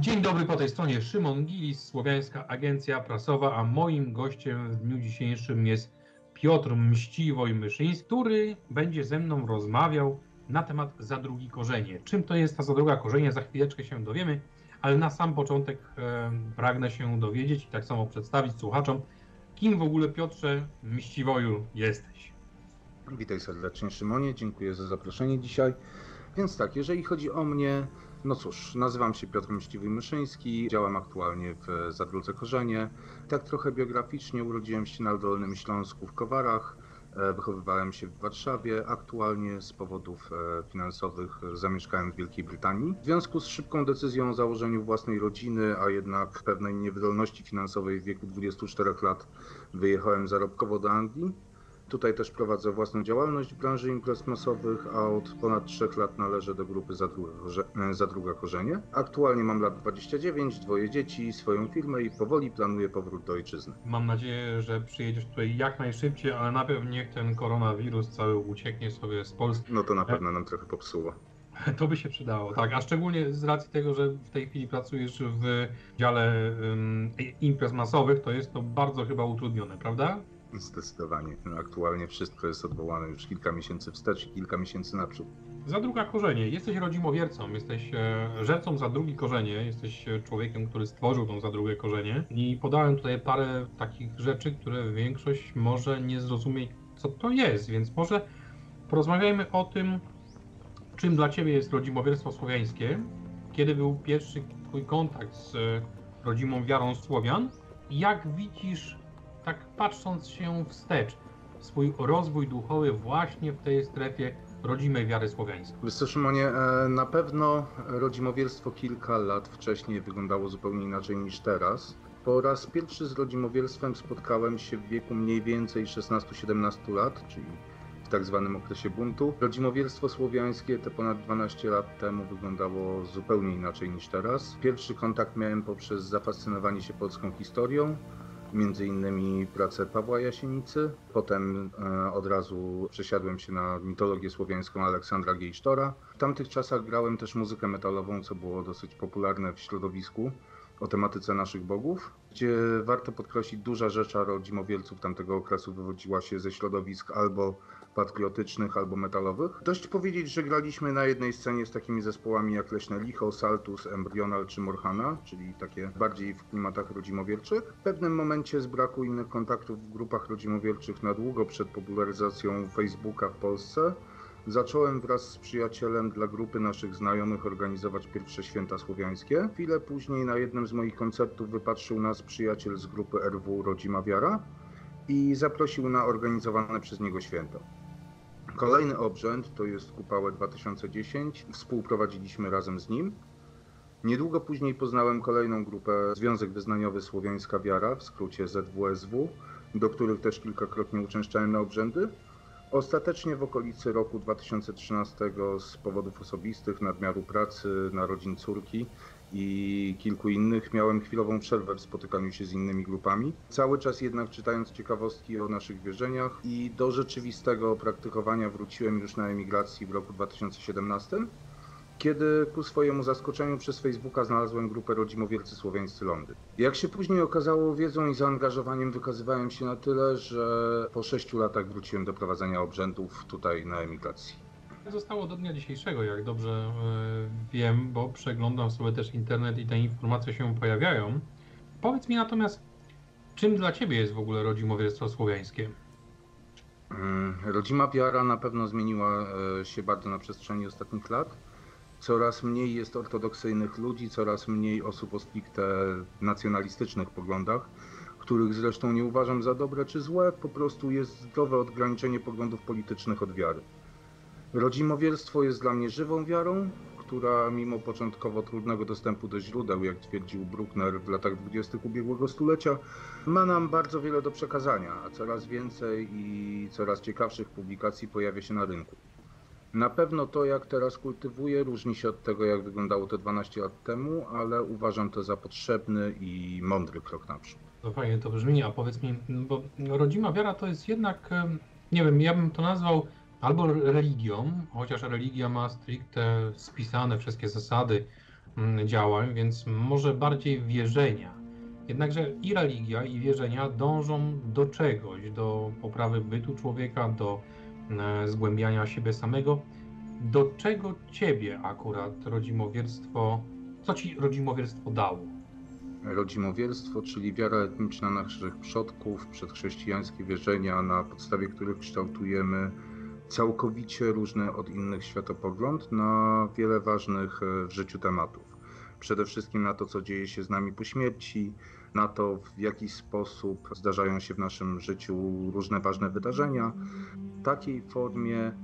Dzień dobry, po tej stronie Szymon Gilis, Słowiańska Agencja Prasowa, a moim gościem w dniu dzisiejszym jest Piotr Mściwoj-Myszyński, który będzie ze mną rozmawiał na temat zadrugi korzenie. Czym to jest ta zadruga korzenie, za chwileczkę się dowiemy, ale na sam początek pragnę się dowiedzieć i tak samo przedstawić słuchaczom, kim w ogóle, Piotrze Mściwoju, jesteś. Witaj serdecznie, Szymonie, dziękuję za zaproszenie dzisiaj. Więc tak, jeżeli chodzi o mnie, no cóż, nazywam się Piotr Mściwoj-Myszyński, działam aktualnie w Zadrudze Korzenie. Tak trochę biograficznie urodziłem się na Dolnym Śląsku w Kowarach, wychowywałem się w Warszawie, aktualnie z powodów finansowych zamieszkałem w Wielkiej Brytanii. W związku z szybką decyzją o założeniu własnej rodziny, a jednak pewnej niewydolności finansowej w wieku 24 lat wyjechałem zarobkowo do Anglii. Tutaj też prowadzę własną działalność w branży imprez masowych, a od ponad 3 lat należę do grupy Zadruga Korzenie. Aktualnie mam lat 29, 2 dzieci, swoją firmę i powoli planuję powrót do ojczyzny. Mam nadzieję, że przyjedziesz tutaj jak najszybciej, ale najpierw niech ten koronawirus cały ucieknie sobie z Polski. No to na pewno nam trochę popsuło. To by się przydało, tak, a szczególnie z racji tego, że w tej chwili pracujesz w dziale imprez masowych, to jest to bardzo chyba utrudnione, prawda? Zdecydowanie. Aktualnie wszystko jest odwołane już kilka miesięcy wstecz i kilka miesięcy naprzód. Zadruga Korzenie. Jesteś rodzimowiercą, jesteś żercą Zadrugi Korzenie, jesteś człowiekiem, który stworzył tą Zadrugę Korzenie i podałem tutaj parę takich rzeczy, które większość może nie zrozumie, co to jest, więc może porozmawiajmy o tym, czym dla Ciebie jest rodzimowierstwo słowiańskie, kiedy był pierwszy Twój kontakt z rodzimą wiarą Słowian i jak widzisz, tak patrząc się wstecz, swój rozwój duchowy właśnie w tej strefie rodzimej wiary słowiańskiej. Wiesz co, Szymonie, na pewno rodzimowierstwo kilka lat wcześniej wyglądało zupełnie inaczej niż teraz. Po raz pierwszy z rodzimowierstwem spotkałem się w wieku mniej więcej 16-17 lat, czyli w tak zwanym okresie buntu. Rodzimowierstwo słowiańskie te ponad 12 lat temu wyglądało zupełnie inaczej niż teraz. Pierwszy kontakt miałem poprzez zafascynowanie się polską historią, między innymi pracę Pawła Jasienicy. Potem od razu przesiadłem się na mitologię słowiańską Aleksandra Gejsztora. W tamtych czasach grałem też muzykę metalową, co było dosyć popularne w środowisku o tematyce naszych bogów, gdzie warto podkreślić, duża rzesza rodzimowierców tamtego okresu wywodziła się ze środowisk albo patriotycznych, albo metalowych. Dość powiedzieć, że graliśmy na jednej scenie z takimi zespołami jak Leśne Licho, Saltus, Embryonal czy Morhana, czyli takie bardziej w klimatach rodzimowierczych. W pewnym momencie z braku innych kontaktów w grupach rodzimowierczych na długo przed popularyzacją Facebooka w Polsce zacząłem wraz z przyjacielem dla grupy naszych znajomych organizować pierwsze święta słowiańskie. Chwilę później na jednym z moich koncertów wypatrzył nas przyjaciel z grupy RW Rodzima Wiara i zaprosił na organizowane przez niego święto. Kolejny obrzęd, to jest Kupałę 2010, współprowadziliśmy razem z nim. Niedługo później poznałem kolejną grupę, Związek Wyznaniowy Słowiańska Wiara, w skrócie ZWSW, do których też kilkakrotnie uczęszczałem na obrzędy. Ostatecznie w okolicy roku 2013 z powodów osobistych, nadmiaru pracy, narodzin córki i kilku innych miałem chwilową przerwę w spotykaniu się z innymi grupami. Cały czas jednak czytając ciekawostki o naszych wierzeniach i do rzeczywistego praktykowania wróciłem już na emigracji w roku 2017, kiedy ku swojemu zaskoczeniu przez Facebooka znalazłem grupę Rodzimowiercy Słowiańscy Londyn. Jak się później okazało, wiedzą i zaangażowaniem wykazywałem się na tyle, że po 6 latach wróciłem do prowadzenia obrzędów tutaj na emigracji. Zostało do dnia dzisiejszego, jak dobrze wiem, bo przeglądam sobie też internet i te informacje się pojawiają. Powiedz mi natomiast, czym dla Ciebie jest w ogóle rodzimowierstwo słowiańskie? Rodzima wiara na pewno zmieniła się bardzo na przestrzeni ostatnich lat. Coraz mniej jest ortodoksyjnych ludzi, coraz mniej osób o stricte nacjonalistycznych poglądach, których zresztą nie uważam za dobre czy złe, po prostu jest zdrowe odgraniczenie poglądów politycznych od wiary. Rodzimowierstwo jest dla mnie żywą wiarą, która mimo początkowo trudnego dostępu do źródeł, jak twierdził Bruckner w latach 20. ubiegłego stulecia, ma nam bardzo wiele do przekazania, a coraz więcej i coraz ciekawszych publikacji pojawia się na rynku. Na pewno to, jak teraz kultywuję, różni się od tego, jak wyglądało to 12 lat temu, ale uważam to za potrzebny i mądry krok naprzód. To fajnie to brzmi, a powiedz mi, bo rodzima wiara to jest jednak, nie wiem, ja bym to nazwał albo religią, chociaż religia ma stricte spisane wszystkie zasady działań, więc może bardziej wierzenia. Jednakże i religia, i wierzenia dążą do czegoś, do poprawy bytu człowieka, do zgłębiania siebie samego. Do czego ciebie akurat rodzimowierstwo, co ci rodzimowierstwo dało? Rodzimowierstwo, czyli wiara etniczna naszych przodków, przedchrześcijańskie wierzenia, na podstawie których kształtujemy całkowicie różny od innych światopogląd na wiele ważnych w życiu tematów. Przede wszystkim na to, co dzieje się z nami po śmierci, na to, w jaki sposób zdarzają się w naszym życiu różne ważne wydarzenia. W takiej formie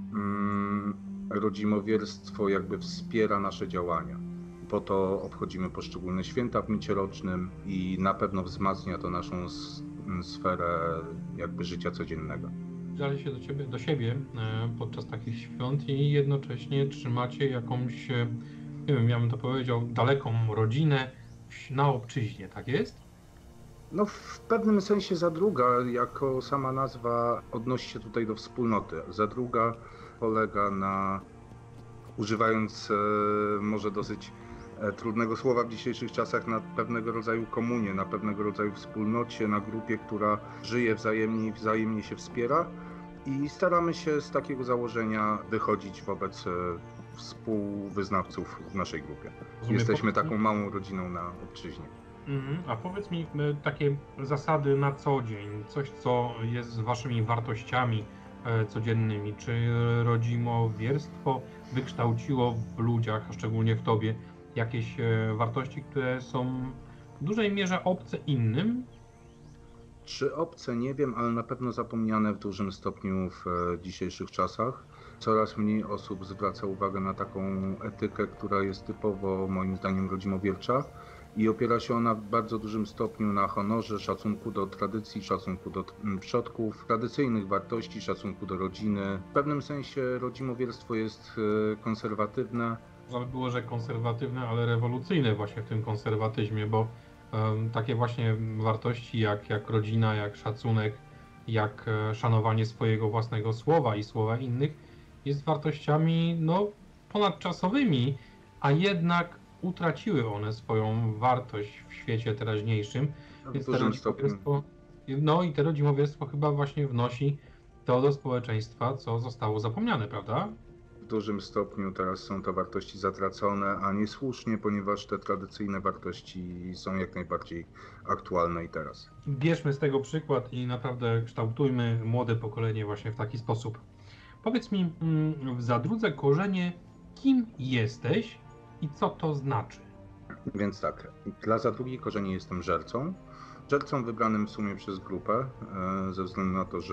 rodzimowierstwo jakby wspiera nasze działania. Po to obchodzimy poszczególne święta w micie rocznym i na pewno wzmacnia to naszą sferę jakby życia codziennego. Zbliżacie się do siebie podczas takich świąt i jednocześnie trzymacie jakąś, nie wiem, ja bym to powiedział, daleką rodzinę na obczyźnie, tak jest? No w pewnym sensie Zadruga, jako sama nazwa, odnosi się tutaj do wspólnoty. Zadruga polega na, używając może dosyć trudnego słowa w dzisiejszych czasach, na pewnego rodzaju komunie, na pewnego rodzaju wspólnocie, na grupie, która żyje wzajemnie i wzajemnie się wspiera. I staramy się z takiego założenia wychodzić wobec współwyznawców w naszej grupie. Jesteśmy taką małą rodziną na obczyźnie. A powiedz mi takie zasady na co dzień, coś co jest waszymi wartościami codziennymi. Czy rodzimowierstwo wykształciło w ludziach, a szczególnie w tobie, jakieś wartości, które są w dużej mierze obce innym? Czy obce, nie wiem, ale na pewno zapomniane w dużym stopniu w dzisiejszych czasach. Coraz mniej osób zwraca uwagę na taką etykę, która jest typowo moim zdaniem rodzimowiercza i opiera się ona w bardzo dużym stopniu na honorze, szacunku do tradycji, szacunku do przodków, tradycyjnych wartości, szacunku do rodziny. W pewnym sensie rodzimowierstwo jest konserwatywne. Można by było, że konserwatywne, ale rewolucyjne właśnie w tym konserwatyzmie, bo takie właśnie wartości jak rodzina, jak szacunek, jak szanowanie swojego własnego słowa i słowa innych jest wartościami ponadczasowymi, a jednak utraciły one swoją wartość w świecie teraźniejszym. Więc te rodzimowierstwo chyba właśnie wnosi to do społeczeństwa, co zostało zapomniane, prawda? W dużym stopniu teraz są to wartości zatracone, a niesłusznie, ponieważ te tradycyjne wartości są jak najbardziej aktualne i teraz. Bierzmy z tego przykład i naprawdę kształtujmy młode pokolenie właśnie w taki sposób. Powiedz mi, w Zadrudze Korzenie, kim jesteś i co to znaczy? Więc tak, dla Zadrugi Korzenie jestem żercą. Żercą wybranym w sumie przez grupę, ze względu na to, że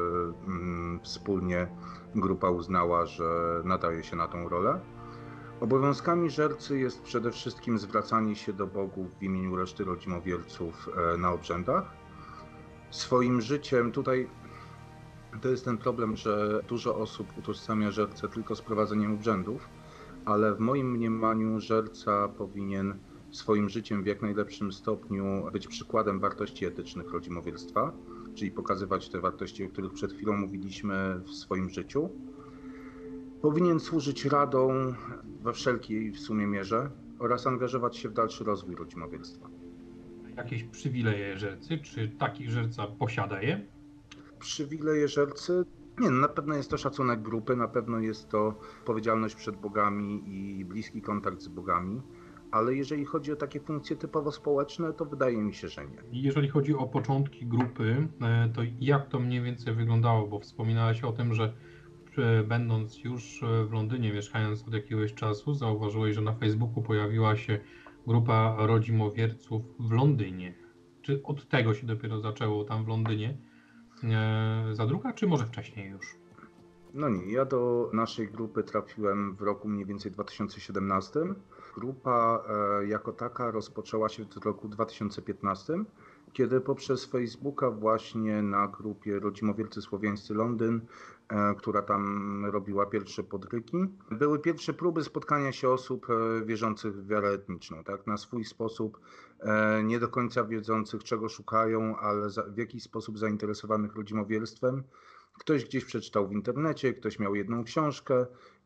wspólnie grupa uznała, że nadaje się na tą rolę. Obowiązkami żercy jest przede wszystkim zwracanie się do bogów w imieniu reszty rodzimowierców na obrzędach. Swoim życiem tutaj to jest ten problem, że dużo osób utożsamia żercę tylko z prowadzeniem obrzędów, ale w moim mniemaniu żerca powinien swoim życiem w jak najlepszym stopniu być przykładem wartości etycznych rodzimowierstwa, czyli pokazywać te wartości, o których przed chwilą mówiliśmy, w swoim życiu. Powinien służyć radą we wszelkiej w sumie mierze oraz angażować się w dalszy rozwój rodzimowierstwa. Jakieś przywileje żercy? Czy taki żerca posiada je? Przywileje żercy? Nie, na pewno jest to szacunek grupy, na pewno jest to odpowiedzialność przed bogami i bliski kontakt z bogami, ale jeżeli chodzi o takie funkcje typowo społeczne, to wydaje mi się, że nie. Jeżeli chodzi o początki grupy, to jak to mniej więcej wyglądało? Bo wspominałeś o tym, że będąc już w Londynie, mieszkając od jakiegoś czasu, zauważyłeś, że na Facebooku pojawiła się grupa rodzimowierców w Londynie. Czy od tego się dopiero zaczęło tam w Londynie Zadruga, czy może wcześniej już? No nie, ja do naszej grupy trafiłem w roku mniej więcej 2017. Grupa jako taka rozpoczęła się w roku 2015, kiedy poprzez Facebooka właśnie na grupie Rodzimowiercy Słowiańscy Londyn, która tam robiła pierwsze podryki, były pierwsze próby spotkania się osób wierzących w wiarę etniczną, tak, na swój sposób, nie do końca wiedzących czego szukają, ale w jakiś sposób zainteresowanych rodzimowierstwem. Ktoś gdzieś przeczytał w internecie, ktoś miał jedną książkę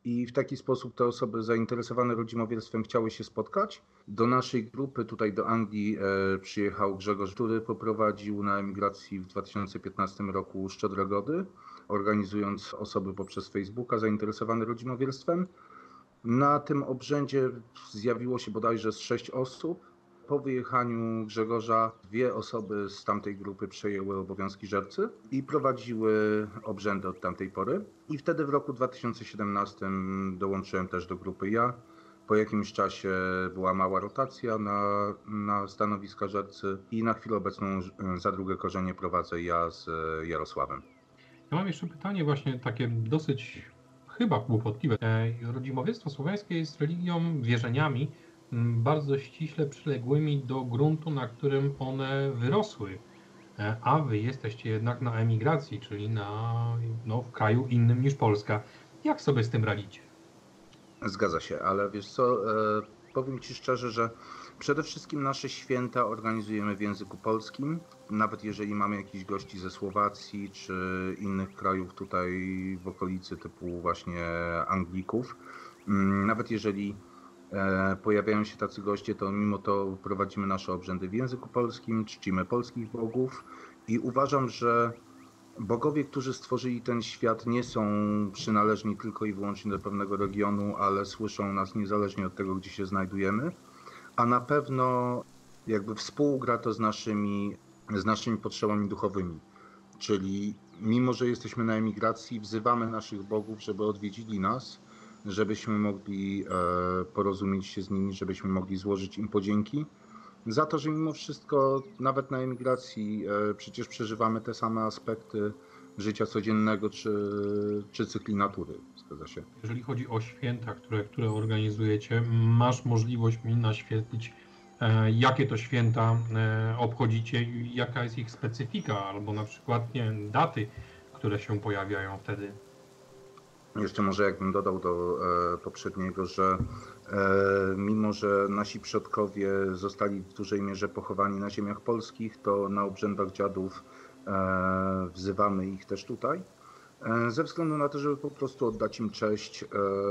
I w taki sposób te osoby zainteresowane rodzimowierstwem chciały się spotkać. Do naszej grupy, tutaj do Anglii, przyjechał Grzegorz, który poprowadził na emigracji w 2015 roku Szczodre Gody, organizując osoby poprzez Facebooka zainteresowane rodzimowierstwem. Na tym obrzędzie zjawiło się bodajże z 6 osób. Po wyjechaniu Grzegorza 2 osoby z tamtej grupy przejęły obowiązki żercy i prowadziły obrzędy od tamtej pory. I wtedy w roku 2017 dołączyłem też do grupy ja. Po jakimś czasie była mała rotacja na stanowiska żercy i na chwilę obecną za drugie korzenie prowadzę ja z Jarosławem. Ja mam jeszcze pytanie właśnie takie dosyć chyba kłopotliwe. Rodzimowiectwo słowiańskie jest religią, wierzeniami bardzo ściśle przyległymi do gruntu, na którym one wyrosły. A wy jesteście jednak na emigracji, czyli w kraju innym niż Polska. Jak sobie z tym radzicie? Zgadza się, ale wiesz co, powiem Ci szczerze, że przede wszystkim nasze święta organizujemy w języku polskim. Nawet jeżeli mamy jakichś gości ze Słowacji czy innych krajów tutaj w okolicy typu właśnie Anglików, nawet jeżeli pojawiają się tacy goście, to mimo to prowadzimy nasze obrzędy w języku polskim, czcimy polskich bogów i uważam, że bogowie, którzy stworzyli ten świat, nie są przynależni tylko i wyłącznie do pewnego regionu, ale słyszą nas niezależnie od tego, gdzie się znajdujemy, a na pewno jakby współgra to z naszymi potrzebami duchowymi. Czyli mimo, że jesteśmy na emigracji, wzywamy naszych bogów, żeby odwiedzili nas, żebyśmy mogli porozumieć się z nimi, żebyśmy mogli złożyć im podzięki za to, że mimo wszystko nawet na emigracji przecież przeżywamy te same aspekty życia codziennego czy cykli natury. Zgadza się. Jeżeli chodzi o święta, które organizujecie, masz możliwość mi naświetlić, jakie to święta obchodzicie i jaka jest ich specyfika, albo na przykład, nie wiem, daty, które się pojawiają wtedy. Jeszcze może jakbym dodał do poprzedniego, że mimo, że nasi przodkowie zostali w dużej mierze pochowani na ziemiach polskich, to na obrzędach dziadów wzywamy ich też tutaj. Ze względu na to, żeby po prostu oddać im cześć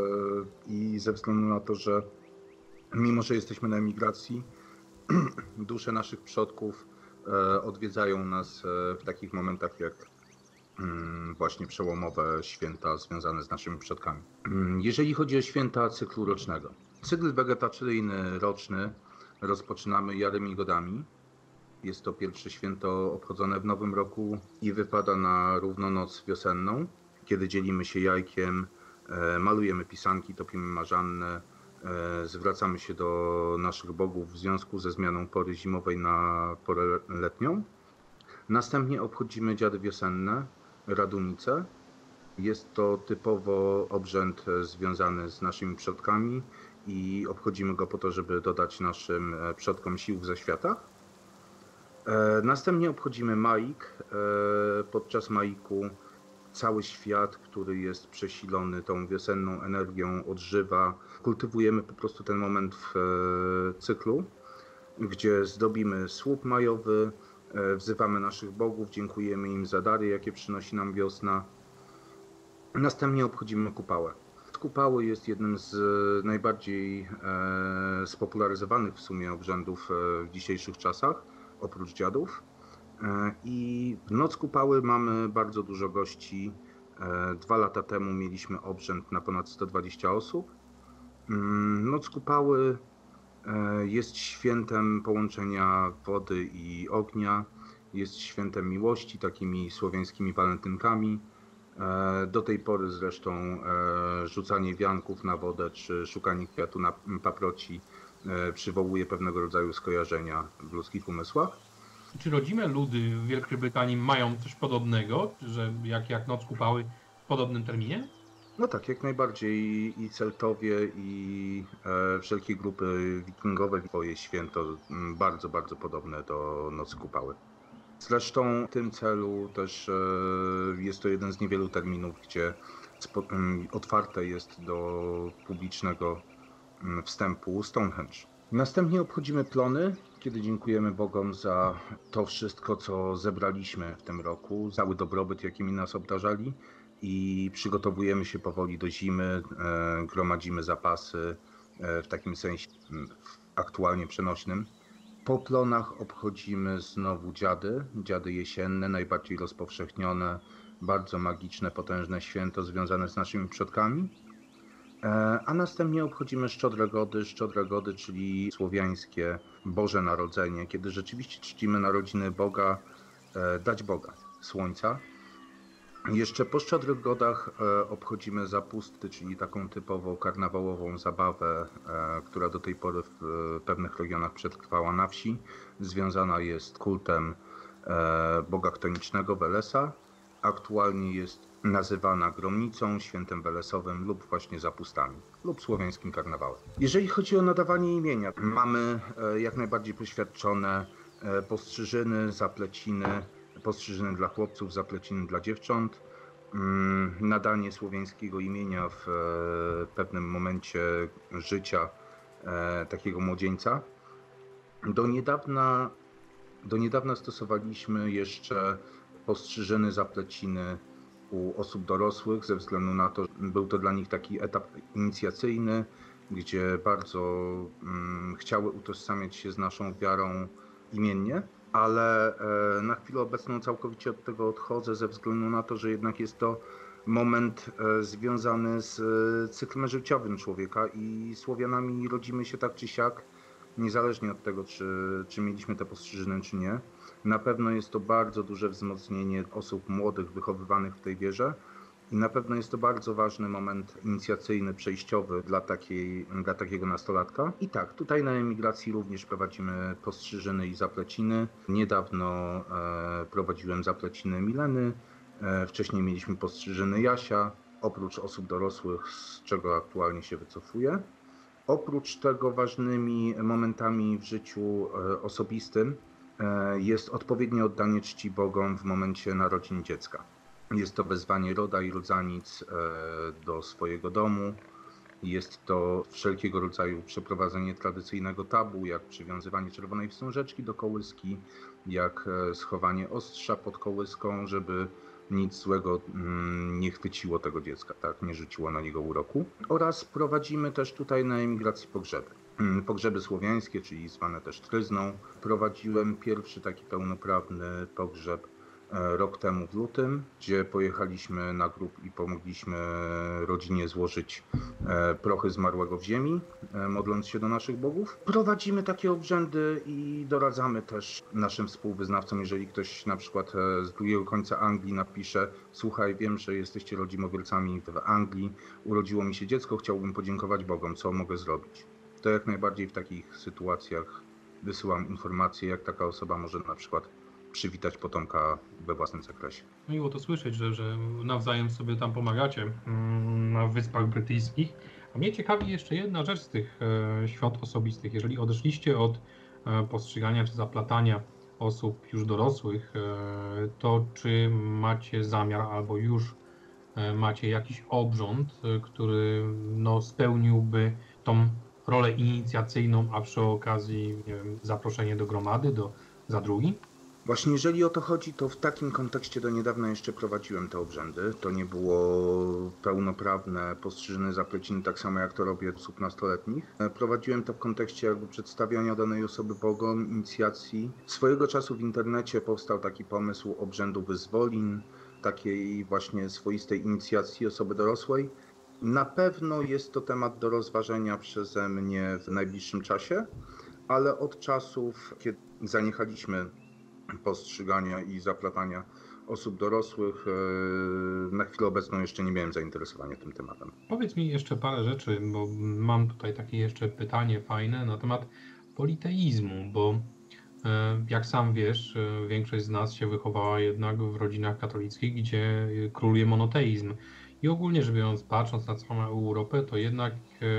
i ze względu na to, że mimo, że jesteśmy na emigracji, dusze naszych przodków odwiedzają nas w takich momentach jak właśnie przełomowe święta związane z naszymi przodkami. Jeżeli chodzi o święta cyklu rocznego. Cykl wegetacyjny roczny rozpoczynamy Jarymi Godami. Jest to pierwsze święto obchodzone w Nowym Roku i wypada na równonoc wiosenną, kiedy dzielimy się jajkiem, malujemy pisanki, topimy marzannę, zwracamy się do naszych bogów w związku ze zmianą pory zimowej na porę letnią. Następnie obchodzimy dziady wiosenne, Radunice. Jest to typowo obrzęd związany z naszymi przodkami i obchodzimy go po to, żeby dodać naszym przodkom sił w zaświatach. Następnie obchodzimy Maik. Podczas Maiku cały świat, który jest przesilony tą wiosenną energią, odżywa. Kultywujemy po prostu ten moment w cyklu, gdzie zdobimy słup majowy, wzywamy naszych bogów, dziękujemy im za dary, jakie przynosi nam wiosna. Następnie obchodzimy Kupałę. Kupały jest jednym z najbardziej spopularyzowanych w sumie obrzędów w dzisiejszych czasach, oprócz dziadów. I w Noc Kupały mamy bardzo dużo gości. 2 lata temu mieliśmy obrzęd na ponad 120 osób. Noc Kupały jest świętem połączenia wody i ognia, jest świętem miłości, takimi słowiańskimi walentynkami. Do tej pory zresztą rzucanie wianków na wodę czy szukanie kwiatu na paproci przywołuje pewnego rodzaju skojarzenia w ludzkich umysłach. Czy rodzime ludy w Wielkiej Brytanii mają coś podobnego, że jak Noc Kupały w podobnym terminie? No tak, jak najbardziej i Celtowie, i wszelkie grupy wikingowe swoje święto bardzo, bardzo podobne do Nocy Kupały. Zresztą w tym celu też jest to jeden z niewielu terminów, gdzie otwarte jest do publicznego wstępu Stonehenge. Następnie obchodzimy plony, kiedy dziękujemy Bogom za to wszystko, co zebraliśmy w tym roku, cały dobrobyt, jakimi nas obdarzali. i przygotowujemy się powoli do zimy, gromadzimy zapasy w takim sensie aktualnie przenośnym. Po plonach obchodzimy znowu dziady jesienne, najbardziej rozpowszechnione, bardzo magiczne, potężne święto związane z naszymi przodkami. A następnie obchodzimy Szczodre Gody, czyli słowiańskie Boże Narodzenie, kiedy rzeczywiście czcimy narodziny Boga, dać Boga, Słońca. Jeszcze po Szczodrych Godach obchodzimy Zapusty, czyli taką typowo karnawałową zabawę, która do tej pory w pewnych regionach przetrwała na wsi. Związana jest z kultem boga chtonicznego Welesa. Aktualnie jest nazywana Gromnicą, Świętem Welesowym lub właśnie Zapustami lub słowiańskim karnawałem. Jeżeli chodzi o nadawanie imienia, mamy jak najbardziej poświadczone postrzyżyny, zapleciny, postrzyżyny dla chłopców, zapleciny dla dziewcząt, nadanie słowiańskiego imienia w pewnym momencie życia takiego młodzieńca. Do niedawna stosowaliśmy jeszcze postrzyżyny, zapleciny u osób dorosłych, ze względu na to, że był to dla nich taki etap inicjacyjny, gdzie bardzo chciały utożsamiać się z naszą wiarą imiennie, ale na chwilę obecną całkowicie od tego odchodzę, ze względu na to, że jednak jest to moment związany z cyklem życiowym człowieka i Słowianami rodzimy się tak czy siak, niezależnie od tego, czy mieliśmy te postrzyżyny, czy nie. Na pewno jest to bardzo duże wzmocnienie osób młodych, wychowywanych w tej wierze i na pewno jest to bardzo ważny moment inicjacyjny, przejściowy dla takiego nastolatka. I tak, tutaj na emigracji również prowadzimy postrzyżyny i zapleciny. Niedawno prowadziłem zapleciny Mileny, wcześniej mieliśmy postrzyżyny Jasia, oprócz osób dorosłych, z czego aktualnie się wycofuję. Oprócz tego ważnymi momentami w życiu osobistym jest odpowiednie oddanie czci Bogom w momencie narodzin dziecka. Jest to wezwanie roda i rodzanic do swojego domu. Jest to wszelkiego rodzaju przeprowadzenie tradycyjnego tabu, jak przywiązywanie czerwonej wstążeczki do kołyski, jak schowanie ostrza pod kołyską, żeby nic złego nie chwyciło tego dziecka, tak, nie rzuciło na niego uroku. Oraz prowadzimy też tutaj na emigracji pogrzeby. Pogrzeby słowiańskie, czyli zwane też tryzną. Prowadziłem pierwszy taki pełnoprawny pogrzeb rok temu w lutym, gdzie pojechaliśmy na grób i pomogliśmy rodzinie złożyć prochy zmarłego w ziemi, modląc się do naszych bogów. Prowadzimy takie obrzędy i doradzamy też naszym współwyznawcom, jeżeli ktoś na przykład z drugiego końca Anglii napisze: słuchaj, wiem, że jesteście rodzimowiercami w Anglii, urodziło mi się dziecko, chciałbym podziękować Bogom, co mogę zrobić? To jak najbardziej w takich sytuacjach wysyłam informacje, jak taka osoba może na przykład przywitać potomka we własnym zakresie. Miło to słyszeć, że nawzajem sobie tam pomagacie na Wyspach Brytyjskich. A mnie ciekawi jeszcze jedna rzecz z tych świąt osobistych. Jeżeli odeszliście od postrzegania czy zaplatania osób już dorosłych, to czy macie zamiar albo już macie jakiś obrząd, który spełniłby tą rolę inicjacyjną, a przy okazji, nie wiem, zaproszenie do gromady, do zadrugi? Właśnie jeżeli o to chodzi, to w takim kontekście do niedawna jeszcze prowadziłem te obrzędy. To nie było pełnoprawne postrzyżyny, zapleciny, tak samo jak to robię osób nastoletnich. Prowadziłem to w kontekście jakby przedstawiania danej osoby Bogom, inicjacji. Swojego czasu w internecie powstał taki pomysł obrzędu wyzwolin, takiej właśnie swoistej inicjacji osoby dorosłej. Na pewno jest to temat do rozważenia przeze mnie w najbliższym czasie, ale od czasów, kiedy zaniechaliśmy postrzygania i zaplatania osób dorosłych, na chwilę obecną jeszcze nie miałem zainteresowania tym tematem. Powiedz mi jeszcze parę rzeczy, bo mam tutaj takie jeszcze pytanie fajne na temat politeizmu, bo jak sam wiesz, większość z nas się wychowała jednak w rodzinach katolickich, gdzie króluje monoteizm. I ogólnie rzecz biorąc, patrząc na całą Europę, to jednak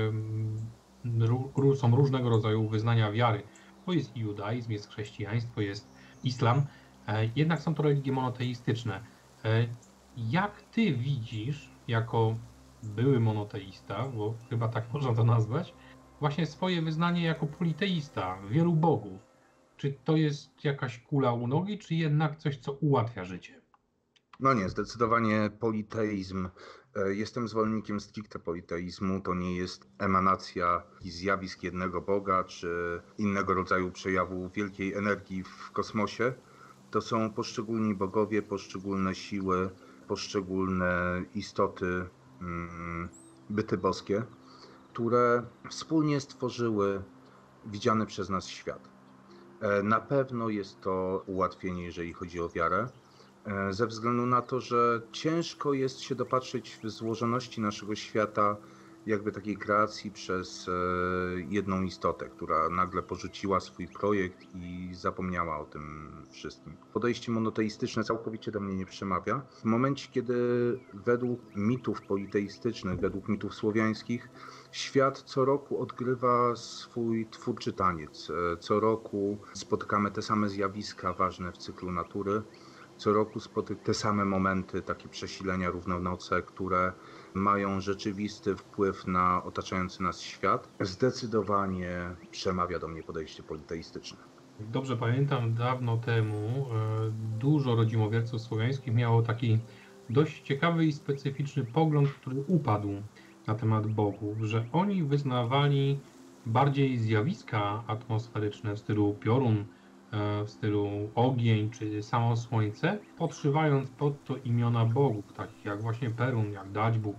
są różnego rodzaju wyznania wiary. Bo jest judaizm, jest chrześcijaństwo, jest islam, jednak są to religie monoteistyczne. Jak ty widzisz, jako były monoteista, bo chyba tak można to nazwać, właśnie swoje wyznanie jako politeista, wielu bogów? Czy to jest jakaś kula u nogi, czy jednak coś, co ułatwia życie? No nie, zdecydowanie politeizm. Jestem zwolennikiem stricte politeizmu. To nie jest emanacja zjawisk jednego Boga czy innego rodzaju przejawu wielkiej energii w kosmosie. To są poszczególni bogowie, poszczególne siły, poszczególne istoty, byty boskie, które wspólnie stworzyły widziany przez nas świat. Na pewno jest to ułatwienie, jeżeli chodzi o wiarę, ze względu na to, że ciężko jest się dopatrzyć w złożoności naszego świata, jakby takiej kreacji przez jedną istotę, która nagle porzuciła swój projekt i zapomniała o tym wszystkim. Podejście monoteistyczne całkowicie do mnie nie przemawia. W momencie, kiedy według mitów politeistycznych, według mitów słowiańskich, świat co roku odgrywa swój twórczy taniec. Co roku spotykamy te same zjawiska ważne w cyklu natury. Co roku te same momenty, takie przesilenia, równonoce, które mają rzeczywisty wpływ na otaczający nas świat. Zdecydowanie przemawia do mnie podejście politeistyczne. Jak dobrze pamiętam, dawno temu dużo rodzimowierców słowiańskich miało taki dość ciekawy i specyficzny pogląd, który upadł na temat bogów, że oni wyznawali bardziej zjawiska atmosferyczne w stylu piorun, w stylu ogień czy samo słońce, podszywając pod to imiona bogów, takich jak właśnie Perun, jak Dać-Bóg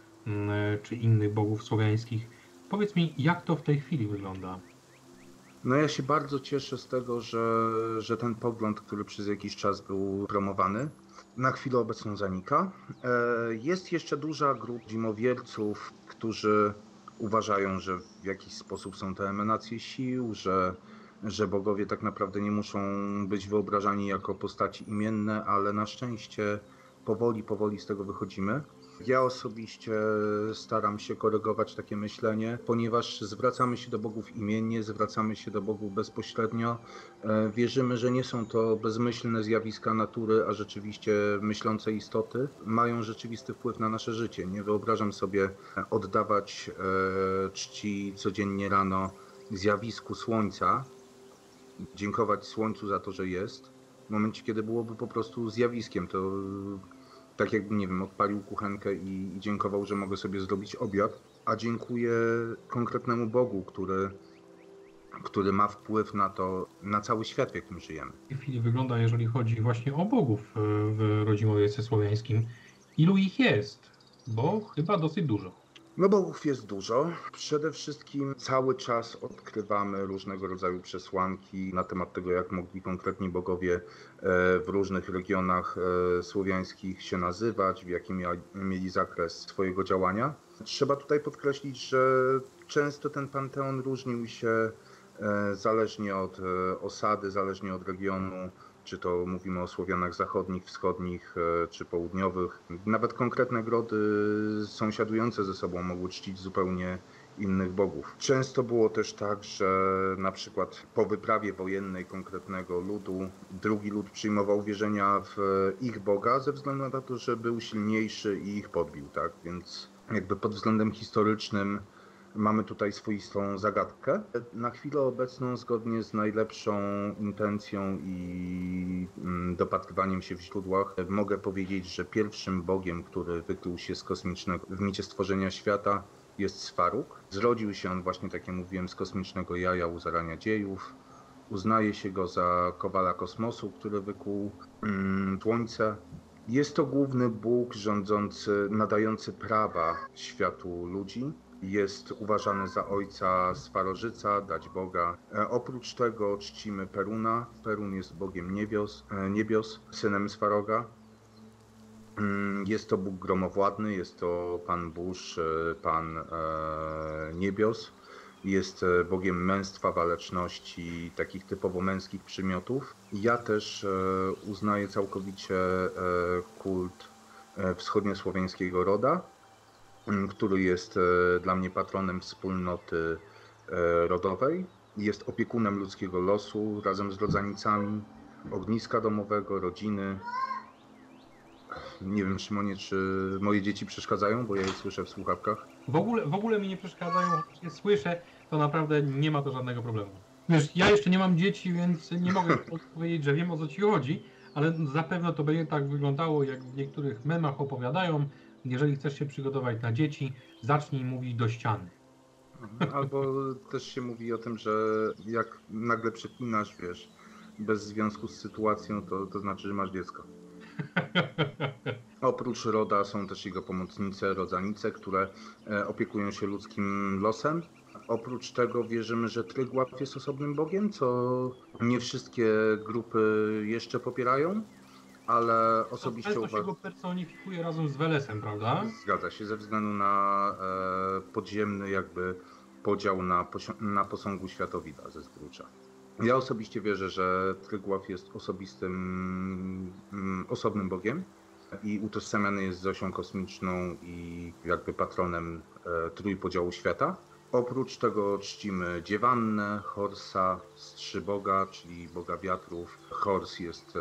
czy innych bogów słowiańskich. Powiedz mi, jak to w tej chwili wygląda? No ja się bardzo cieszę z tego, że ten pogląd, który przez jakiś czas był promowany, na chwilę obecną zanika. Jest jeszcze duża grupa zimowierców, którzy uważają, że w jakiś sposób są to emanacje sił, że bogowie tak naprawdę nie muszą być wyobrażani jako postaci imienne, ale na szczęście powoli z tego wychodzimy. Ja osobiście staram się korygować takie myślenie, ponieważ zwracamy się do bogów imiennie, zwracamy się do bogów bezpośrednio. Wierzymy, że nie są to bezmyślne zjawiska natury, a rzeczywiście myślące istoty mają rzeczywisty wpływ na nasze życie. Nie wyobrażam sobie oddawać czci codziennie rano zjawisku słońca, dziękować słońcu za to, że jest, w momencie, kiedy byłoby po prostu zjawiskiem. To tak jakbym, nie wiem, odpalił kuchenkę i dziękował, że mogę sobie zrobić obiad, a dziękuję konkretnemu Bogu, który ma wpływ na to, na cały świat, w jakim żyjemy. W tej chwili wygląda, jeżeli chodzi właśnie o bogów w rodzimowierstwie słowiańskim? Ilu ich jest? Bo chyba dosyć dużo. No bogów jest dużo. Przede wszystkim cały czas odkrywamy różnego rodzaju przesłanki na temat tego, jak mogli konkretni bogowie w różnych regionach słowiańskich się nazywać, w jakim mieli zakres swojego działania. Trzeba tutaj podkreślić, że często ten panteon różnił się zależnie od osady, zależnie od regionu, czy to mówimy o Słowianach zachodnich, wschodnich czy południowych. Nawet konkretne grody sąsiadujące ze sobą mogły czcić zupełnie innych bogów. Często było też tak, że na przykład po wyprawie wojennej konkretnego ludu, drugi lud przyjmował wierzenia w ich boga ze względu na to, że był silniejszy i ich podbił, tak? Więc jakby pod względem historycznym mamy tutaj swoistą zagadkę. Na chwilę obecną, zgodnie z najlepszą intencją i dopatrywaniem się w źródłach, mogę powiedzieć, że pierwszym bogiem, który wykluł się z kosmicznego w micie stworzenia świata, jest Svaruk. Zrodził się on właśnie, tak jak mówiłem, z kosmicznego jaja u zarania dziejów. Uznaje się go za kowala kosmosu, który wykuł Słońce. Jest to główny bóg rządzący, nadający prawa światu ludzi. Jest uważany za ojca Swarożyca, dać Boga. Oprócz tego czcimy Peruna. Perun jest bogiem niebios, synem Svaroga. Jest to Bóg gromowładny, jest to Pan Burz, Pan Niebios. Jest bogiem męstwa, waleczności, takich typowo męskich przymiotów. Ja też uznaję całkowicie kult wschodniosłowiańskiego Roda, który jest dla mnie patronem wspólnoty rodowej. Jest opiekunem ludzkiego losu razem z rodzanicami, ogniska domowego, rodziny. Nie wiem, Szymonie, czy moje dzieci przeszkadzają, bo ja je słyszę w słuchawkach. W ogóle mi nie przeszkadzają, je słyszę, to naprawdę nie ma to żadnego problemu. Wiesz, ja jeszcze nie mam dzieci, więc nie mogę powiedzieć, że wiem, o co ci chodzi, ale zapewne to będzie tak wyglądało, jak w niektórych memach opowiadają. Jeżeli chcesz się przygotować na dzieci, zacznij mówić do ściany. Albo też się mówi o tym, że jak nagle przeklinasz, wiesz, bez związku z sytuacją, to znaczy, że masz dziecko. Oprócz Roda są też jego pomocnice, rodzanice, które opiekują się ludzkim losem. Oprócz tego wierzymy, że Trygław jest osobnym bogiem, co nie wszystkie grupy jeszcze popierają, ale To osobiście często się uważam, go personifikuje razem z Welesem, prawda? zgadza się, ze względu na podziemny jakby podział na posągu Światowida ze Zgrócza. Ja osobiście wierzę, że Trygław jest osobnym bogiem i utożsamiany jest z osią kosmiczną i jakby patronem trójpodziału świata. Oprócz tego czcimy Dziewannę, Horsa, Strzyboga, czyli boga wiatrów. Hors jest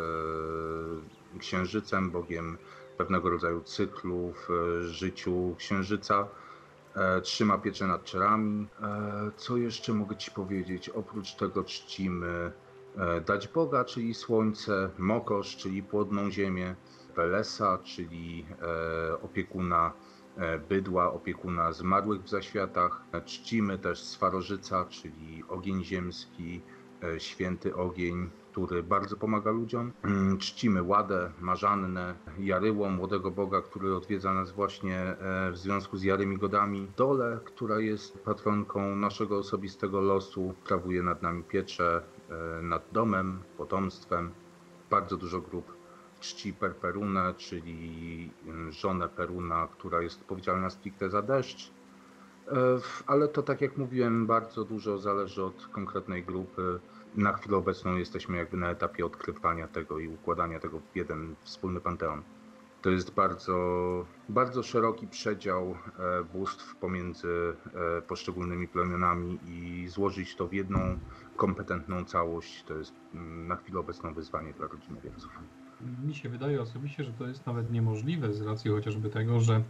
księżycem, bogiem pewnego rodzaju cyklu w życiu księżyca. Trzyma pieczę nad czarami. Co jeszcze mogę ci powiedzieć? Oprócz tego czcimy Dać Boga, czyli słońce, Mokosz, czyli płodną ziemię, Welesa, czyli opiekuna bydła, opiekuna zmarłych w zaświatach. Czcimy też Swarożyca, czyli ogień ziemski, święty ogień, który bardzo pomaga ludziom. Czcimy Ładę, Marzannę, Jaryło, młodego boga, który odwiedza nas właśnie w związku z jarymi godami. Dolę, która jest patronką naszego osobistego losu, sprawuje nad nami pieczę, nad domem, potomstwem. Bardzo dużo grup czci Perperunę, czyli żonę Peruna, która jest odpowiedzialna stricte za deszcz. Ale to, tak jak mówiłem, bardzo dużo zależy od konkretnej grupy. Na chwilę obecną jesteśmy jakby na etapie odkrywania tego i układania tego w jeden wspólny panteon. To jest bardzo, bardzo szeroki przedział bóstw pomiędzy poszczególnymi plemionami i złożyć to w jedną kompetentną całość to jest na chwilę obecną wyzwanie dla rodzimowierców. Mi się wydaje osobiście, że to jest nawet niemożliwe z racji chociażby tego, że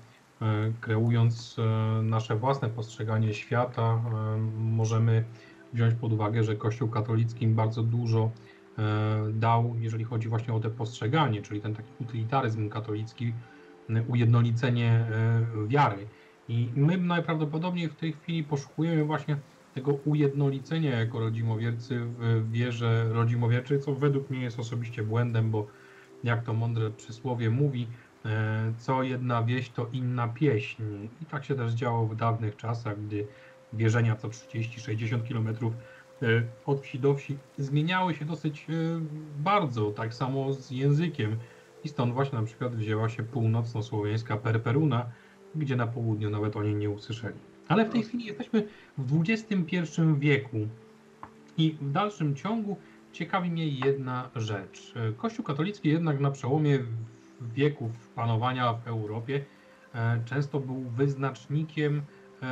kreując nasze własne postrzeganie świata, możemy wziąć pod uwagę, że Kościół katolicki bardzo dużo dał, jeżeli chodzi właśnie o to postrzeganie, czyli ten taki utylitaryzm katolicki, ujednolicenie wiary. I my najprawdopodobniej w tej chwili poszukujemy właśnie tego ujednolicenia jako rodzimowiercy w wierze rodzimowierczej, co według mnie jest osobiście błędem, bo jak to mądre przysłowie mówi, co jedna wieś, to inna pieśń. I tak się też działo w dawnych czasach, gdy wierzenia co 30-60 kilometrów od wsi do wsi zmieniały się dosyć bardzo, tak samo z językiem. I stąd właśnie na przykład wzięła się północnosłowiańska Perperuna, gdzie na południu nawet o niej nie usłyszeli. Ale w tej chwili jesteśmy w XXI wieku i w dalszym ciągu ciekawi mnie jedna rzecz. Kościół katolicki jednak na przełomie wieków panowania w Europie często był wyznacznikiem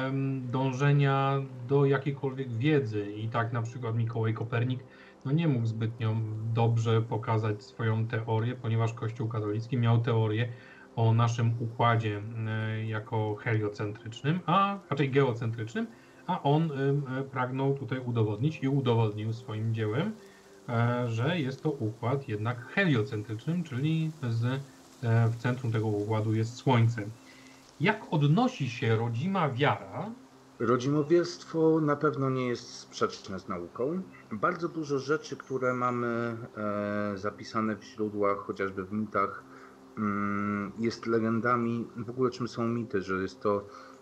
dążenia do jakiejkolwiek wiedzy i tak na przykład Mikołaj Kopernik nie mógł zbytnio dobrze pokazać swoją teorię, ponieważ Kościół katolicki miał teorię o naszym układzie jako heliocentrycznym, a raczej geocentrycznym, a on pragnął tutaj udowodnić i udowodnił swoim dziełem, że jest to układ jednak heliocentrycznym, czyli w centrum tego układu jest Słońce. Jak odnosi się rodzima wiara? Rodzimowierstwo na pewno nie jest sprzeczne z nauką. Bardzo dużo rzeczy, które mamy zapisane w źródłach, chociażby w mitach, jest legendami. W ogóle czym są mity, że jest to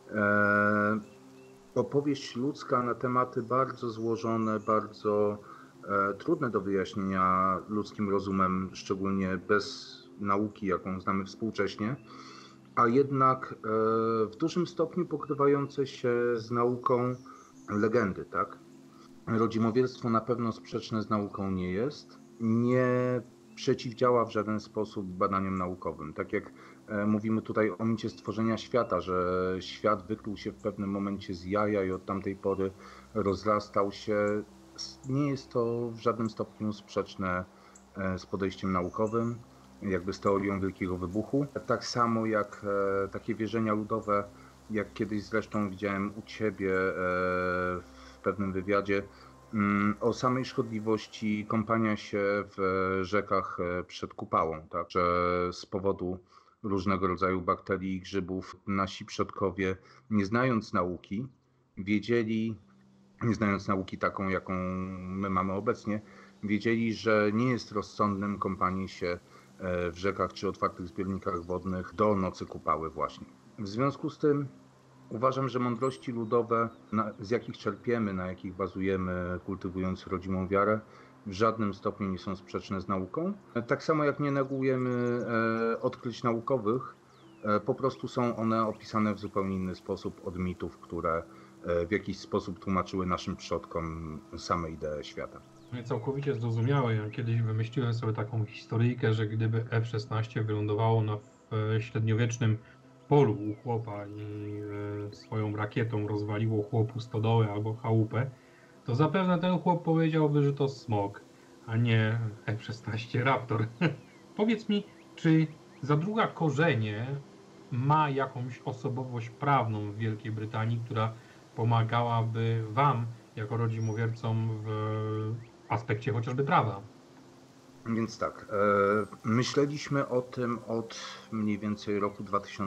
opowieść ludzka na tematy bardzo złożone, bardzo trudne do wyjaśnienia ludzkim rozumem, szczególnie bez nauki, jaką znamy współcześnie, a jednak w dużym stopniu pokrywające się z nauką legendy, tak? Rodzimowierstwo na pewno sprzeczne z nauką nie jest. Nie przeciwdziała w żaden sposób badaniom naukowym. Tak jak mówimy tutaj o micie stworzenia świata, że świat wykluł się w pewnym momencie z jaja i od tamtej pory rozrastał się. Nie jest to w żadnym stopniu sprzeczne z podejściem naukowym, jakby z teorią Wielkiego Wybuchu. Tak samo jak takie wierzenia ludowe, jak kiedyś zresztą widziałem u Ciebie w pewnym wywiadzie, O samej szkodliwości kąpania się w rzekach przed kupałą, tak? Że z powodu różnego rodzaju bakterii i grzybów nasi przodkowie, nie znając nauki, wiedzieli, nie znając nauki taką, jaką my mamy obecnie, wiedzieli, że nie jest rozsądnym kąpanie się w rzekach czy otwartych zbiornikach wodnych do nocy kupały właśnie. W związku z tym uważam, że mądrości ludowe, z jakich czerpiemy, na jakich bazujemy, kultywując rodzimą wiarę, w żadnym stopniu nie są sprzeczne z nauką. Tak samo jak nie negujemy odkryć naukowych, po prostu są one opisane w zupełnie inny sposób od mitów, które w jakiś sposób tłumaczyły naszym przodkom same idee świata. Całkowicie zrozumiałe. Ja kiedyś wymyśliłem sobie taką historyjkę, że gdyby F-16 wylądowało w średniowiecznym polu u chłopa i swoją rakietą rozwaliło chłopu stodołę albo chałupę, to zapewne ten chłop powiedziałby, że to smog, a nie F-16 Raptor. Powiedz mi, czy Zadruga Korzenie ma jakąś osobowość prawną w Wielkiej Brytanii, która pomagałaby Wam, jako rodzimowiercom, w aspekcie chociażby prawa? Więc tak, myśleliśmy o tym od mniej więcej roku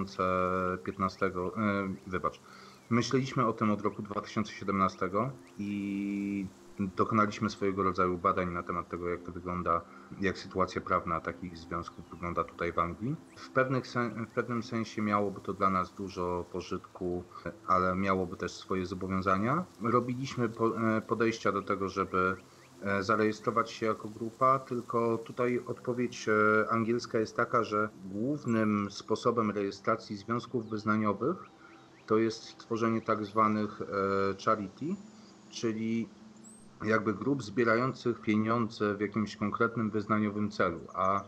2015, myśleliśmy o tym od roku 2017 i dokonaliśmy swojego rodzaju badań na temat tego, jak to wygląda, jak sytuacja prawna takich związków wygląda tutaj w Anglii. W pewnym sensie miałoby to dla nas dużo pożytku, ale miałoby też swoje zobowiązania. Robiliśmy podejścia do tego, żeby zarejestrować się jako grupa, tylko tutaj odpowiedź angielska jest taka, że głównym sposobem rejestracji związków wyznaniowych to jest tworzenie tak zwanych charity, czyli jakby grup zbierających pieniądze w jakimś konkretnym wyznaniowym celu,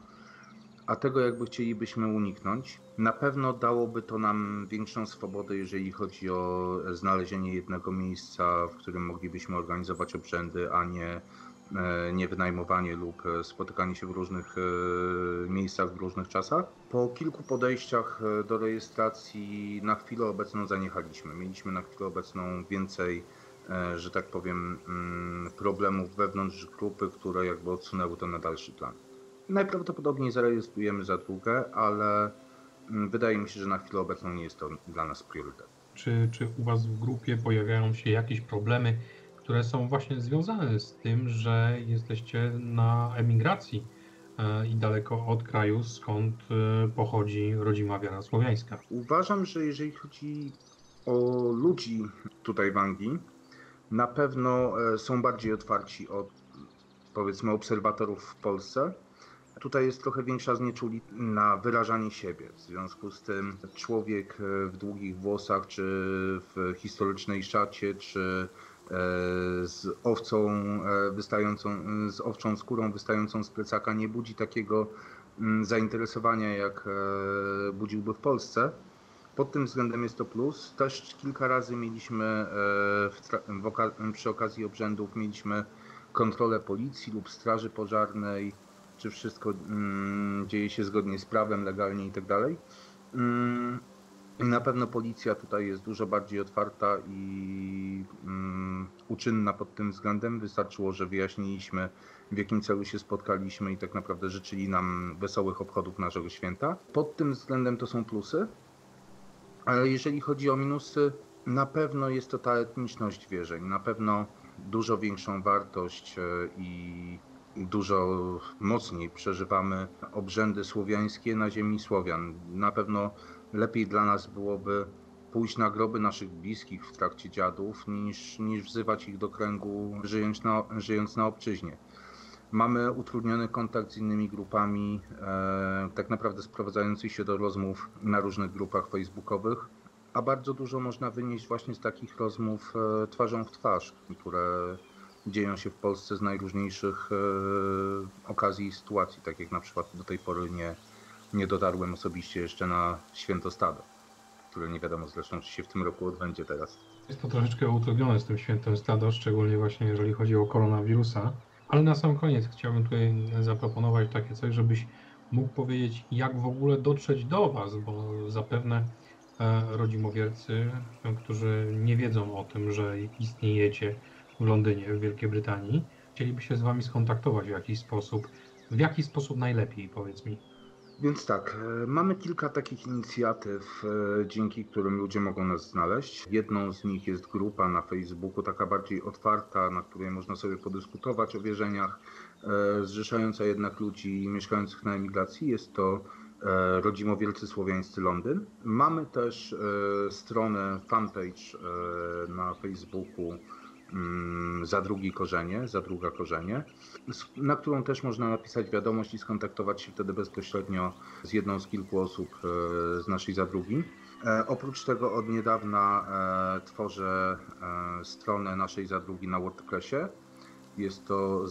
a tego jakby chcielibyśmy uniknąć. Na pewno dałoby to nam większą swobodę, jeżeli chodzi o znalezienie jednego miejsca, w którym moglibyśmy organizować obrzędy, a nie wynajmowanie lub spotykanie się w różnych miejscach w różnych czasach. Po kilku podejściach do rejestracji na chwilę obecną zaniechaliśmy. Mieliśmy na chwilę obecną więcej, że tak powiem, problemów wewnątrz grupy, które jakby odsunęły to na dalszy plan. Najprawdopodobniej zarejestrujemy Zadrugę, ale wydaje mi się, że na chwilę obecną nie jest to dla nas priorytet. Czy u Was w grupie pojawiają się jakieś problemy, które są właśnie związane z tym, że jesteście na emigracji i daleko od kraju, skąd pochodzi rodzima wiara słowiańska? Uważam, że jeżeli chodzi o ludzi tutaj w Anglii, na pewno są bardziej otwarci od, powiedzmy, obserwatorów w Polsce. Tutaj jest trochę większa znieczulina na wyrażanie siebie. W związku z tym człowiek w długich włosach, czy w historycznej szacie, czy z owczą skórą wystającą z plecaka nie budzi takiego zainteresowania, jak budziłby w Polsce. Pod tym względem jest to plus. Też kilka razy mieliśmy przy okazji obrzędów mieliśmy kontrolę policji lub straży pożarnej, czy wszystko dzieje się zgodnie z prawem, legalnie i tak dalej. Na pewno policja tutaj jest dużo bardziej otwarta i uczynna pod tym względem. Wystarczyło, że wyjaśniliśmy, w jakim celu się spotkaliśmy i tak naprawdę życzyli nam wesołych obchodów naszego święta. Pod tym względem to są plusy, ale jeżeli chodzi o minusy, na pewno jest to ta etniczność wierzeń. Na pewno dużo większą wartość i dużo mocniej przeżywamy obrzędy słowiańskie na ziemi Słowian. Na pewno lepiej dla nas byłoby pójść na groby naszych bliskich w trakcie dziadów, niż wzywać ich do kręgu, żyjąc na obczyźnie. Mamy utrudniony kontakt z innymi grupami, tak naprawdę sprowadzających się do rozmów na różnych grupach facebookowych, a bardzo dużo można wynieść właśnie z takich rozmów twarzą w twarz, które dzieją się w Polsce z najróżniejszych okazji i sytuacji, tak jak na przykład do tej pory nie dotarłem osobiście jeszcze na święto Stado, które nie wiadomo zresztą, czy się w tym roku odbędzie teraz. Jest to troszeczkę utrudnione z tym świętem Stado, szczególnie właśnie jeżeli chodzi o koronawirusa. Ale na sam koniec chciałbym tutaj zaproponować takie coś, żebyś mógł powiedzieć, jak w ogóle dotrzeć do Was, bo zapewne rodzimowiercy, którzy nie wiedzą o tym, że istniejecie, w Londynie, w Wielkiej Brytanii. Chcieliby się z Wami skontaktować w jakiś sposób. W jaki sposób najlepiej, powiedz mi? Więc tak, mamy kilka takich inicjatyw, dzięki którym ludzie mogą nas znaleźć. Jedną z nich jest grupa na Facebooku, taka bardziej otwarta, na której można sobie podyskutować o wierzeniach, zrzeszająca jednak ludzi mieszkających na emigracji. Jest to Rodzimo Wielcy Słowiańscy Londyn. Mamy też stronę, fanpage na Facebooku za druga korzenie, na którą też można napisać wiadomość i skontaktować się wtedy bezpośrednio z jedną z kilku osób z naszej zadrugi. Oprócz tego od niedawna tworzę stronę naszej zadrugi na WordPressie. Jest to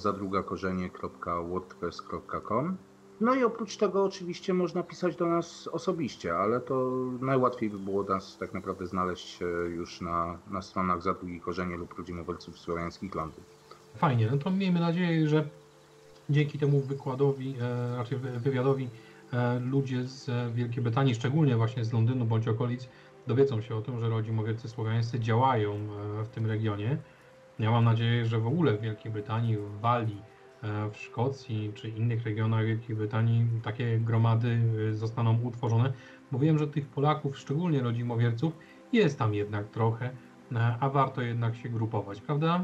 zadrugakorzenie.wordpress.com. No i oprócz tego oczywiście można pisać do nas osobiście, ale to najłatwiej by było nas tak naprawdę znaleźć już na stronach Zadrugi Korzenie lub Rodzimowierców Słowiańskich Londyn. Fajnie, no to miejmy nadzieję, że dzięki temu wykładowi, raczej wywiadowi, ludzie z Wielkiej Brytanii, szczególnie właśnie z Londynu bądź okolic, dowiedzą się o tym, że Rodzimowiercy Słowiańscy działają w tym regionie. Ja mam nadzieję, że w ogóle w Wielkiej Brytanii, w Walii, w Szkocji czy innych regionach Wielkiej Brytanii takie gromady zostaną utworzone, bo wiem, że tych Polaków, szczególnie rodzimowierców, jest tam jednak trochę, a warto jednak się grupować, prawda?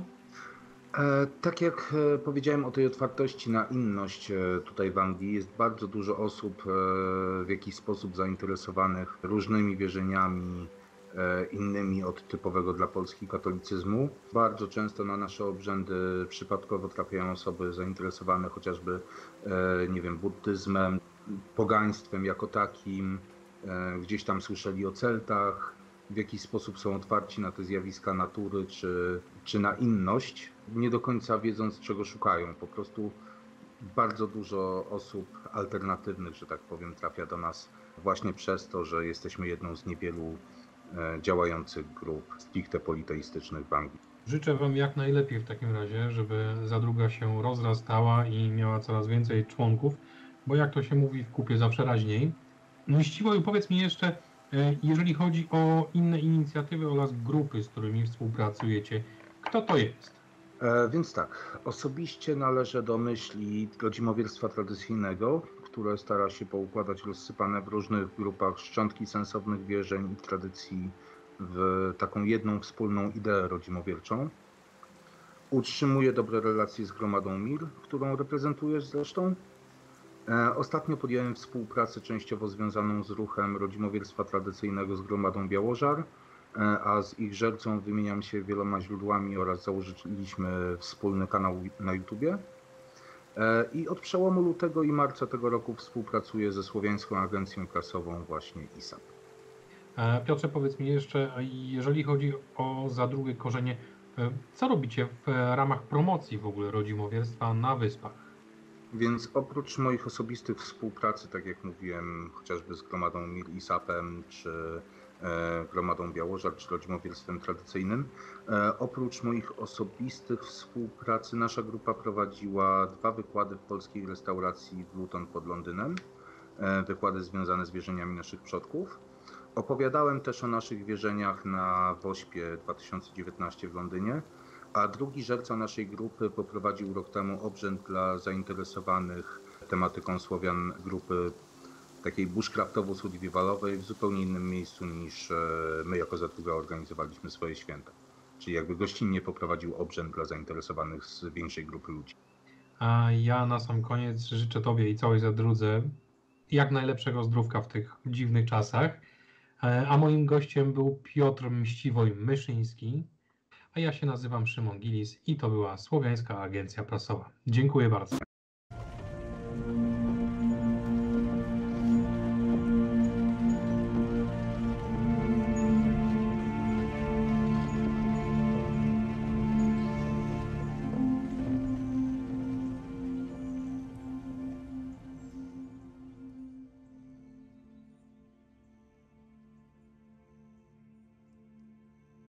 Tak jak powiedziałem o tej otwartości na inność tutaj w Anglii, jest bardzo dużo osób w jakiś sposób zainteresowanych różnymi wierzeniami, innymi od typowego dla Polski katolicyzmu. Bardzo często na nasze obrzędy przypadkowo trafiają osoby zainteresowane chociażby, nie wiem, buddyzmem, pogaństwem jako takim, gdzieś tam słyszeli o Celtach, w jakiś sposób są otwarci na te zjawiska natury czy na inność, nie do końca wiedząc, czego szukają. Po prostu bardzo dużo osób alternatywnych, że tak powiem, trafia do nas właśnie przez to, że jesteśmy jedną z niewielu działających grup stricte politeistycznych w Anglii. Życzę Wam jak najlepiej w takim razie, żeby zadruga się rozrastała i miała coraz więcej członków, bo jak to się mówi, w kupie zawsze raźniej. Ściwoju, powiedz mi jeszcze, jeżeli chodzi o inne inicjatywy oraz grupy, z którymi współpracujecie, kto to jest? Więc tak, osobiście należę do myśli rodzimowierstwa tradycyjnego, które stara się poukładać rozsypane w różnych grupach szczątki sensownych wierzeń i tradycji w taką jedną wspólną ideę rodzimowierczą. Utrzymuje dobre relacje z Gromadą Mir, którą reprezentujesz zresztą. Ostatnio podjąłem współpracę częściowo związaną z ruchem rodzimowierstwa tradycyjnego z Gromadą Białożar, a z ich żercą wymieniam się wieloma źródłami oraz założyliśmy wspólny kanał na YouTubie. I od przełomu lutego i marca tego roku współpracuję ze Słowiańską Agencją Prasową właśnie ISAP. Piotrze, powiedz mi jeszcze, jeżeli chodzi o Zadrugie Korzenie, co robicie w ramach promocji w ogóle rodzimowierstwa na Wyspach? Więc oprócz moich osobistych współpracy, tak jak mówiłem, chociażby z Gromadą Mir, ISAP-em, czy Gromadą Białożar, czy rodzimowierstwem tradycyjnym, oprócz moich osobistych współpracy nasza grupa prowadziła 2 wykłady w polskiej restauracji w Luton pod Londynem, wykłady związane z wierzeniami naszych przodków. Opowiadałem też o naszych wierzeniach na WOŚP 2019 w Londynie, a drugi żerca naszej grupy poprowadził rok temu obrzęd dla zainteresowanych tematyką Słowian grupy takiej bushcraftowo-survivalowej w zupełnie innym miejscu niż my jako Zadruga organizowaliśmy swoje święta. Czyli jakby gościnnie poprowadził obrzęd dla zainteresowanych z większej grupy ludzi. A ja na sam koniec życzę Tobie i całej Zadrudze jak najlepszego zdrówka w tych dziwnych czasach. A moim gościem był Piotr Mściwoj-Myszyński, a ja się nazywam Szymon Gilis i to była Słowiańska Agencja Prasowa. Dziękuję bardzo.